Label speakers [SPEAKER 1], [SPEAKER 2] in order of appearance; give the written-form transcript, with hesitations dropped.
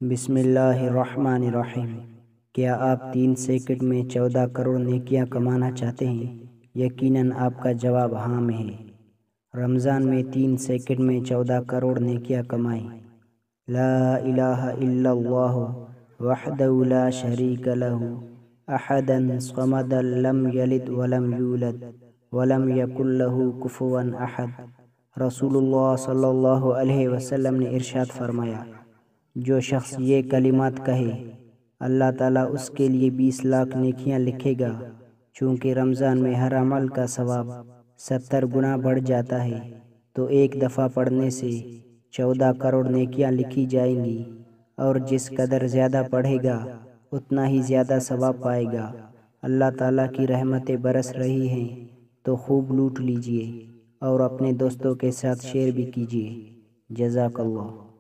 [SPEAKER 1] بسم اللہ الرحمن الرحیم۔ کیا آپ 3 سیکنڈ میں 14 کروڑ نیکیاں کمانا چاہتے ہیں؟ یقیناً آپ کا جواب ہاں میں ہے۔ رمضان میں 3 سیکنڈ میں 14 کروڑ نیکیاں کمائیں۔ لا الہ الا اللہ وحدہ لا شریک لہ احد الصمد لم یلد ولم یولد ولم یکن لہ کفوا احد۔ رسول اللہ صلی اللہ علیہ وسلم نے ارشاد فرمایا، جو شخص یہ کلمات کہے اللہ تعالیٰ اس کے لیے 20 لاکھ نیکیاں لکھے گا۔ چونکہ رمضان میں ہر عمل کا ثواب 70 گنا بڑھ جاتا ہے، تو ایک دفعہ پڑھنے سے 14 کروڑ نیکیاں لکھی جائیں گی، اور جس قدر زیادہ پڑھے گا اتنا ہی زیادہ ثواب پائے گا۔ اللہ تعالیٰ کی رحمتیں برس رہی ہیں تو خوب لوٹ لیجئے اور اپنے دوستوں کے ساتھ شیئر بھی کیجئے۔ جزاک اللہ۔